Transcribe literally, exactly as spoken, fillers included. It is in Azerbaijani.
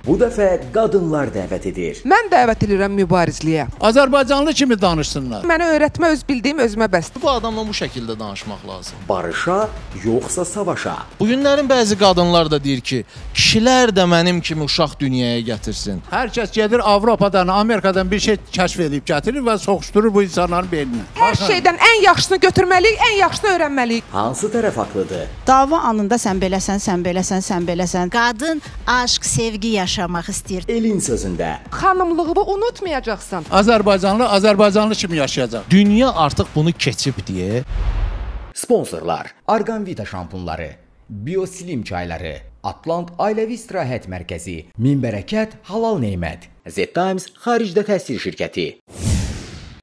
Bu dəfə qadınlar dəvət edir. Mən dəvət edirəm mübarizliyə. Azərbaycanlı kimi danışsınlar. Mənə öyrətmə, öz bildiyim özümə bəsdir. Bu adamla bu şəkildə danışmaq lazım. Barışa, yoxsa savaşa? Bu günlərin bəzi qadınlar da deyir ki, kişilər də mənim kimi uşaq dünyaya gətirsin. Hər kəs gedir Avropadan, Amerikadan bir şey kəşf edib gətirir və soxuşdurur bu insanların beyninə. Hər şeydən ən yaxşısını götürməliyik, ən yaxşısını öyrənməliyik. Hansı tərəf haqlıdır? Dava anında sən beləsən, sən beləsən, sən beləsən. Qadın aşk, sevgi yaşamaq istəyir. Elin sözündə. Xanımlığını unutmayacaqsan. Azərbaycanlı Azərbaycanlı kimi yaşayacaq. Dünya artıq bunu keçib deyə. Sponsorlar: Argan-Vita şampunları, Bioslim çayları, Atlant Ailəvi İstirahət Mərkəzi, Min Bərəkət Halal Nemət, Z Times xaricdə təhsil şirkəti.